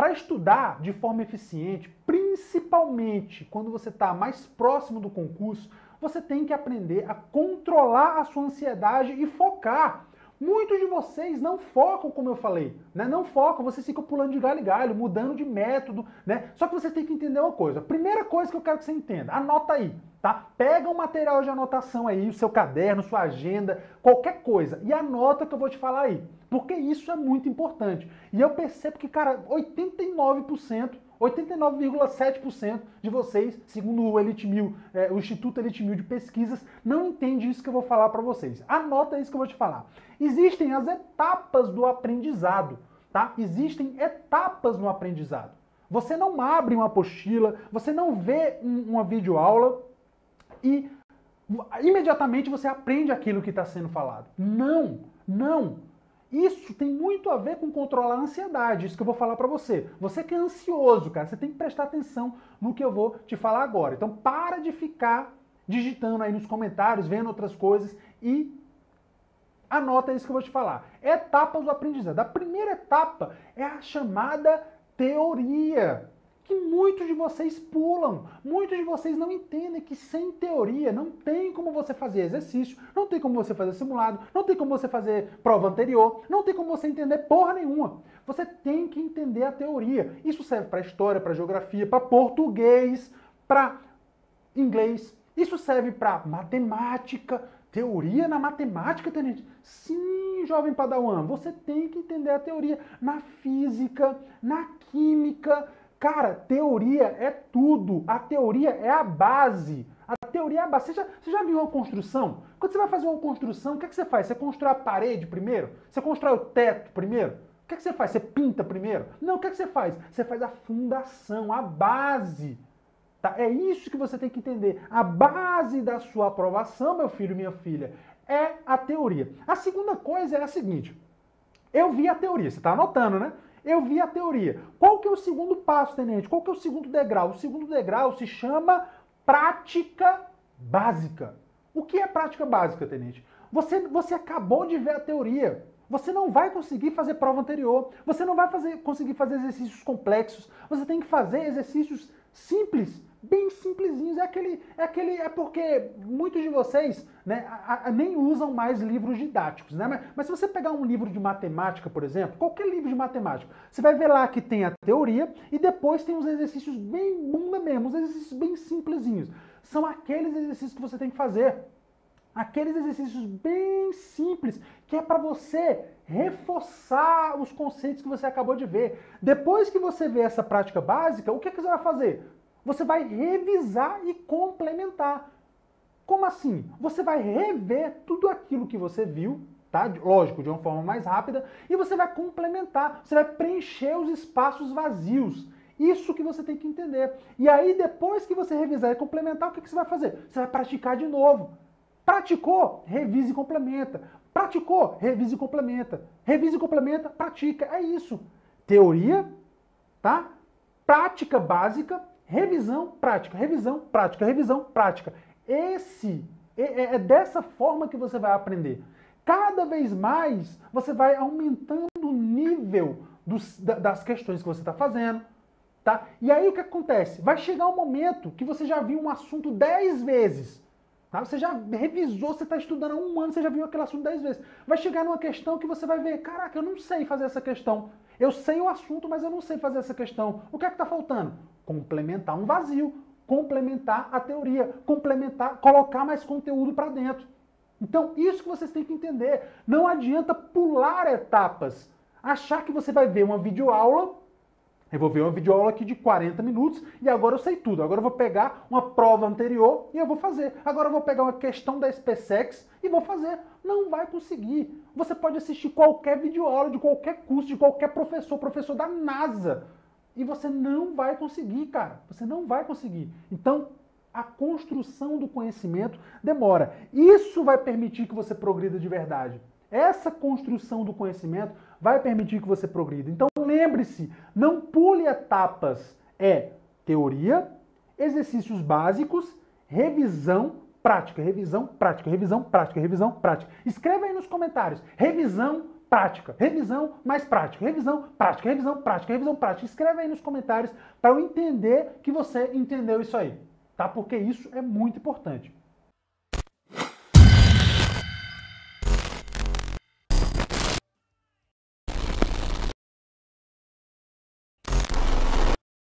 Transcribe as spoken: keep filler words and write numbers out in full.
para estudar de forma eficiente, principalmente quando você está mais próximo do concurso, você tem que aprender a controlar a sua ansiedade e focar. Muitos de vocês não focam, como eu falei, né? Não focam, vocês ficam pulando de galho em galho, mudando de método, né? Só que vocês têm que entender uma coisa. A primeira coisa que eu quero que você entenda, anota aí, tá? Pega um material de anotação aí, o seu caderno, sua agenda, qualquer coisa, e anota o que eu vou te falar aí. Porque isso é muito importante. E eu percebo que, cara, oitenta e nove por cento, oitenta e nove vírgula sete por cento de vocês, segundo o Elite Mil, é, o Instituto Elite Mil de Pesquisas, não entende isso que eu vou falar para vocês. Anota isso que eu vou te falar. Existem as etapas do aprendizado, tá? Existem etapas no aprendizado. Você não abre uma apostila, você não vê um, uma videoaula e imediatamente você aprende aquilo que está sendo falado. Não, não. Isso tem muito a ver com controlar a ansiedade, isso que eu vou falar para você. Você que é ansioso, cara, você tem que prestar atenção no que eu vou te falar agora. Então para de ficar digitando aí nos comentários, vendo outras coisas e anota isso que eu vou te falar. Etapas do aprendizado. A primeira etapa é a chamada teoria, que muitos de vocês pulam. Muitos de vocês não entendem que sem teoria não tem como você fazer exercício, não tem como você fazer simulado, não tem como você fazer prova anterior, não tem como você entender porra nenhuma. Você tem que entender a teoria. Isso serve para história, para geografia, para português, para inglês. Isso serve para matemática. Teoria na matemática, tenente? Sim, jovem padawan, você tem que entender a teoria na física, na química. Cara, teoria é tudo. A teoria é a base. A teoria é a base. Você já, você já viu uma construção? Quando você vai fazer uma construção, o que, é que você faz? Você constrói a parede primeiro? Você constrói o teto primeiro? O que, é que você faz? Você pinta primeiro? Não, o que, é que você faz? Você faz a fundação, a base. Tá? É isso que você tem que entender. A base da sua aprovação, meu filho e minha filha, é a teoria. A segunda coisa é a seguinte. Eu vi a teoria. Você está anotando, né? Eu vi a teoria. Qual que é o segundo passo, tenente? Qual que é o segundo degrau? O segundo degrau se chama prática básica. O que é prática básica, tenente? Você, você acabou de ver a teoria. Você não vai conseguir fazer prova anterior. Você não vai fazer, conseguir fazer exercícios complexos. Você tem que fazer exercícios simples, bem simplesinhos. É aquele, é aquele, é porque muitos de vocês, né, a, a, nem usam mais livros didáticos, né? Mas, mas se você pegar um livro de matemática, por exemplo, qualquer livro de matemática, você vai ver lá que tem a teoria e depois tem uns exercícios bem bunda mesmo, uns exercícios bem simplesinhos. São aqueles exercícios que você tem que fazer. Aqueles exercícios bem simples, que é para você reforçar os conceitos que você acabou de ver. Depois que você vê essa prática básica, o que, é que você vai fazer? Você vai revisar e complementar. Como assim? Você vai rever tudo aquilo que você viu, tá? Lógico, de uma forma mais rápida, e você vai complementar, você vai preencher os espaços vazios. Isso que você tem que entender. E aí, depois que você revisar e complementar, o que, que você vai fazer? Você vai praticar de novo. Praticou, revise e complementa. Praticou, revise e complementa. Revise e complementa, pratica. É isso. Teoria, tá? Prática básica, revisão, prática. Revisão, prática, revisão, prática. Esse é, é dessa forma que você vai aprender. Cada vez mais você vai aumentando o nível dos, das questões que você está fazendo. Tá? E aí o que acontece? Vai chegar um momento que você já viu um assunto dez vezes. Tá? Você já revisou, você está estudando há um ano, você já viu aquele assunto dez vezes. Vai chegar numa questão que você vai ver, caraca, eu não sei fazer essa questão. Eu sei o assunto, mas eu não sei fazer essa questão. O que é que está faltando? Complementar um vazio, complementar a teoria, complementar, colocar mais conteúdo para dentro. Então, isso que vocês têm que entender. Não adianta pular etapas. Achar que você vai ver uma videoaula. Eu vou ver uma videoaula aqui de quarenta minutos e agora eu sei tudo. Agora eu vou pegar uma prova anterior e eu vou fazer. Agora eu vou pegar uma questão da SpaceX e vou fazer. Não vai conseguir. Você pode assistir qualquer videoaula de qualquer curso, de qualquer professor, professor da NASA. E você não vai conseguir, cara. Você não vai conseguir. Então, a construção do conhecimento demora. Isso vai permitir que você progrida de verdade. Essa construção do conhecimento vai permitir que você progrida. Então, lembre-se, não pule etapas. É teoria, exercícios básicos, revisão, prática, revisão, prática, revisão, prática, revisão, prática. Escreva aí nos comentários. Revisão, prática. Revisão mais prática. Revisão, prática, revisão, prática, revisão, prática. Escreve aí nos comentários para eu entender que você entendeu isso aí, tá? Porque isso é muito importante.